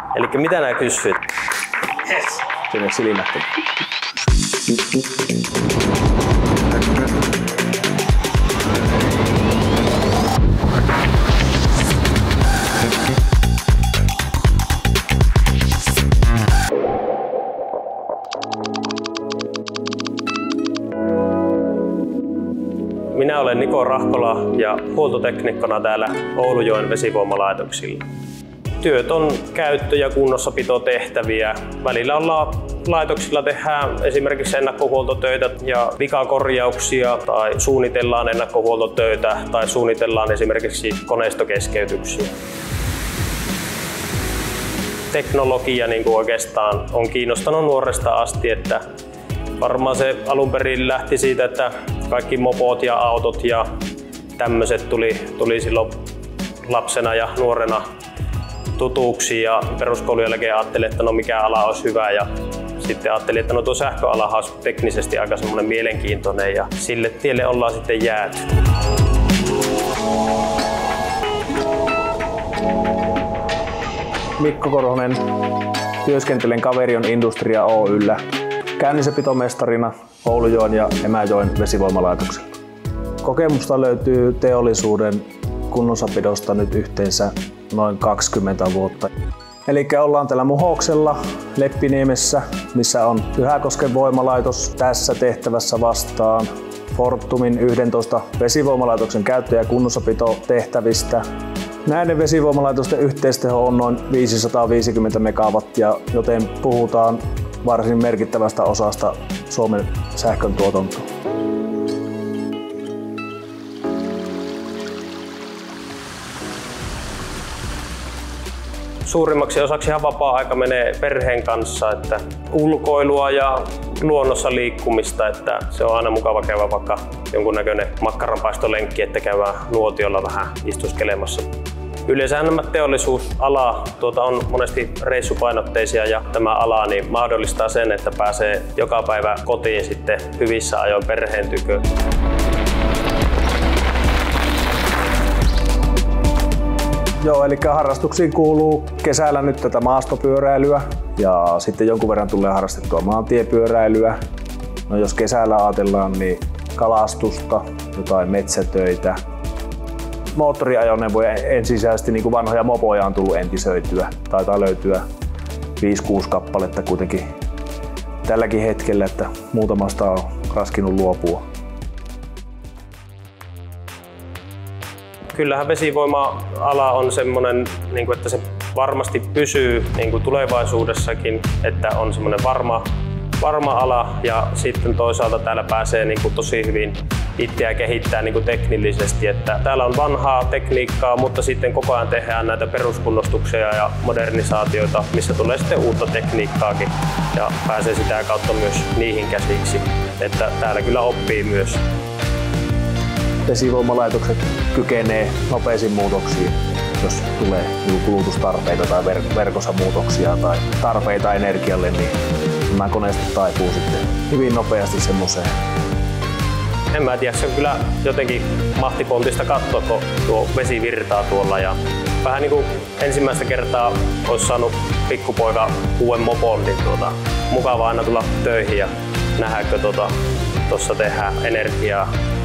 Elikkä mitä nää kysyt? Yes. Sinne silmät. Minä olen Niko Rahkola ja huoltoteknikkona täällä Oulujoen vesivoimalaitoksilla. Työt on käyttö- ja kunnossapitotehtäviä. Välillä laitoksilla tehdään esimerkiksi ennakkohuoltotöitä ja vikakorjauksia tai suunnitellaan ennakkohuoltotöitä tai suunnitellaan esimerkiksi koneistokeskeytyksiä. Teknologia niin kuin oikeastaan on kiinnostanut nuoresta asti, että varmaan se alun perin lähti siitä, että kaikki mopot ja autot ja tämmöiset tuli silloin lapsena ja nuorena tutuksi ja peruskoulun jälkeen ajattelin, että no mikä ala olisi hyvä ja sitten ajattelin, että no tuo sähköala olisi teknisesti aika semmoinen mielenkiintoinen ja sille tielle ollaan sitten jääty. Mikko Korhonen, työskentelen Kaverion Industria Oy:llä käynnissäpitomestarina Oulujoen ja Emäjoen vesivoimalaitoksella. Kokemusta löytyy teollisuuden kunnossapidosta nyt yhteensä noin 20 vuotta. Eli ollaan täällä Muhoksella Leppiniemessä, missä on Pyhäkosken voimalaitos tässä tehtävässä vastaan Fortumin 11 vesivoimalaitoksen käyttö- ja kunnossapitotehtävistä. Näiden vesivoimalaitosten yhteisteho on noin 550 megawattia, joten puhutaan varsin merkittävästä osasta Suomen sähkön tuotantoa. Suurimmaksi osaksi ihan vapaa-aika menee perheen kanssa, että ulkoilua ja luonnossa liikkumista, että se on aina mukava käydä vaikka jonkunnäköinen makkaranpaistolenkki, että käydään nuotiolla vähän istuskelemassa. Yleensä nämä teollisuusala on monesti reissupainotteisia ja tämä ala niin mahdollistaa sen, että pääsee joka päivä kotiin sitten hyvissä ajoin perheen tykö. Joo, eli harrastuksiin kuuluu kesällä nyt tätä maastopyöräilyä ja sitten jonkun verran tulee harrastettua maantiepyöräilyä. No jos kesällä ajatellaan, niin kalastusta, jotain metsätöitä. Moottoriajoneuvoja ensisijaisesti niin kuin vanhoja mopoja on tullut entisöityä. Taitaa löytyä 5-6 kappaletta kuitenkin tälläkin hetkellä, että muutamasta on raskinut luopua. Kyllähän vesivoima-ala on semmoinen, että se varmasti pysyy tulevaisuudessakin, että on semmoinen varma ala ja sitten toisaalta täällä pääsee tosi hyvin itseä kehittää teknillisesti. Että täällä on vanhaa tekniikkaa, mutta sitten koko ajan tehdään näitä peruskunnostuksia ja modernisaatioita, missä tulee sitten uutta tekniikkaakin ja pääsee sitä kautta myös niihin käsiksi. Että täällä kyllä oppii myös. Vesivoimalaitokset kykenee nopeisiin muutoksiin, jos tulee kulutustarpeita tai verkossa muutoksia tai tarpeita energialle, niin nämä koneistot taipuu sitten hyvin nopeasti semmoiseen. En mä tiedä, se on kyllä jotenkin mahtipontista katsoa, kun tuo vesi virtaa tuolla ja vähän niin kuin ensimmäistä kertaa olisi saanut pikkupoika uuden mopon, niin mukava aina tulla töihin ja nähdä, kun tuossa tehdään energiaa.